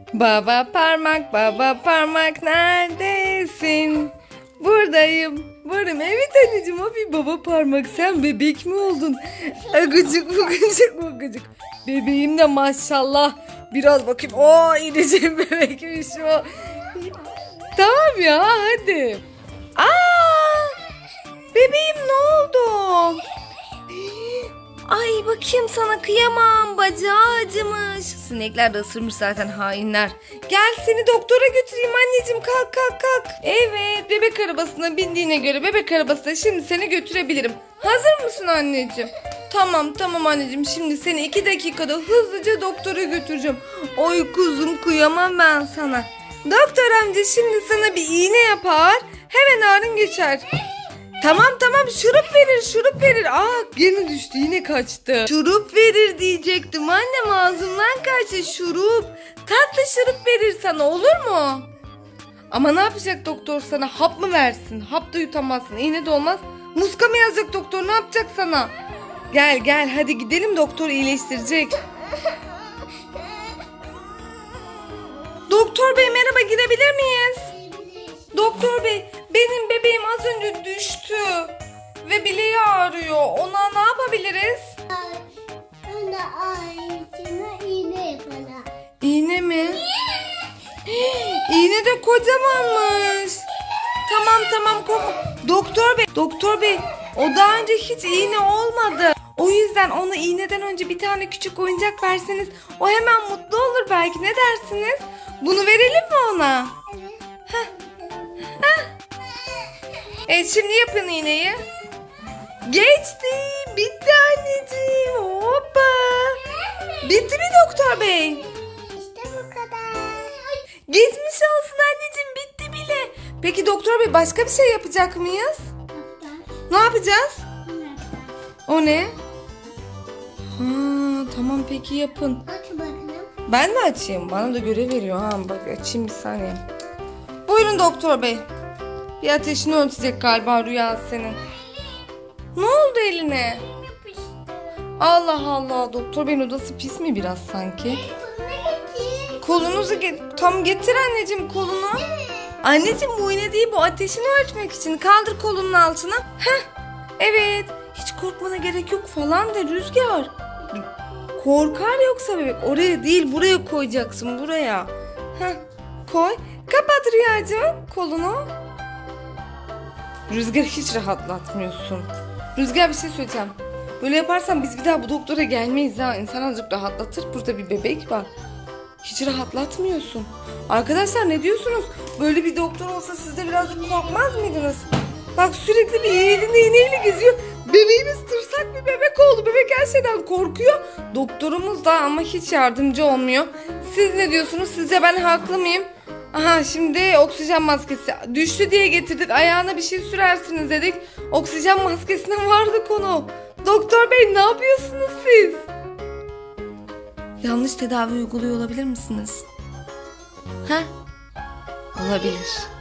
Baba parmak, baba parmak neredesin? Buradayım. Varım. Evet anneciğim, o bir baba parmak. Sen bebek mi oldun? Agıcık bugıcık bugıcık. Bebeğim de maşallah. Biraz bakayım. Oo, iyice bebekmiş o. Tamam ya, hadi. Aa! Bebeğim ne oldu? Ay bakayım, sana kıyamam, bacağı acımış. Sinekler de ısırmış zaten, hainler. Gel seni doktora götüreyim anneciğim, kalk kalk kalk. Evet, bebek arabasına bindiğine göre bebek arabasına şimdi seni götürebilirim. Hazır mısın anneciğim? Tamam anneciğim, şimdi seni 2 dakikada hızlıca doktora götüreceğim. Oy kuzum, kıyamam ben sana. Doktor amca şimdi sana bir iğne yapar, hemen ağrın geçer. Tamam şurup verir. Aa, gene düştü, yine kaçtı. Şurup verir diyecektim annem, ağzımdan kaçtı. Şurup, tatlı şurup verir sana, olur mu? Ama ne yapacak doktor sana, hap mı versin? Hap da yutamazsın, iğne de olmaz. Muska mı yazacak doktor, ne yapacak sana? Gel hadi gidelim, doktor iyileştirecek. Doktor bey merhaba, girebilir miyiz? Doktor bey, benim bebeğim az önce düştü ve bileği ağrıyor. Ona ne yapabiliriz? Ona ağrısına iğne yapalım. İğne mi? İğne de kocamanmış. Tamam Doktor bey, o daha önce hiç iğne olmadı. O yüzden ona iğneden önce bir tane küçük oyuncak verseniz o hemen mutlu olur belki, ne dersiniz? Bunu verelim mi ona? Evet, şimdi yapın iğneyi. Geçti. Bitti anneciğim. Hoppa. Bitti mi doktor bey? İşte bu kadar. Geçmiş olsun anneciğim, bitti bile. Peki doktor bey, başka bir şey yapacak mıyız? Ne yapacağız? O ne? Ha, tamam peki, yapın. Aç bakalım. Ben de açayım. Bana da görev veriyor. Ha, bak açayım bir saniye. Buyurun doktor bey. Bir ateşini ölçecek galiba Rüya senin. Ne oldu eline? Allah Allah, doktor beyin odası pis mi biraz sanki? Kolunuzu tam getir anneciğim, kolunu. Anneciğim bu iğne değil, bu ateşini ölçmek için. Kaldır kolunun altına. Heh. Evet, hiç korkmana gerek yok falan de Rüzgar. Korkar yoksa bebek. Oraya değil, buraya koyacaksın, buraya. Heh. Koy. Kapat Rüyacığım kolunu. Rüzgar hiç rahatlatmıyorsun. Rüzgar, bir şey söyleyeceğim. Böyle yaparsan biz bir daha bu doktora gelmeyiz ha. İnsan azıcık rahatlatır. Burada bir bebek var. Hiç rahatlatmıyorsun. Arkadaşlar ne diyorsunuz? Böyle bir doktor olsa siz de birazcık korkmaz mıydınız? Bak sürekli bir elinde iğneyle geziyor. Bebeğimiz tırsak bir bebek oldu. Bebek her şeyden korkuyor. Doktorumuz da ama hiç yardımcı olmuyor. Siz ne diyorsunuz? Sizce ben haklı mıyım? Aha, şimdi oksijen maskesi düştü diye getirdik. Ayağına bir şey sürersiniz dedik. Oksijen maskesine vardı konu. Doktor bey, ne yapıyorsunuz siz? Yanlış tedavi uyguluyor olabilir misiniz? Olabilir.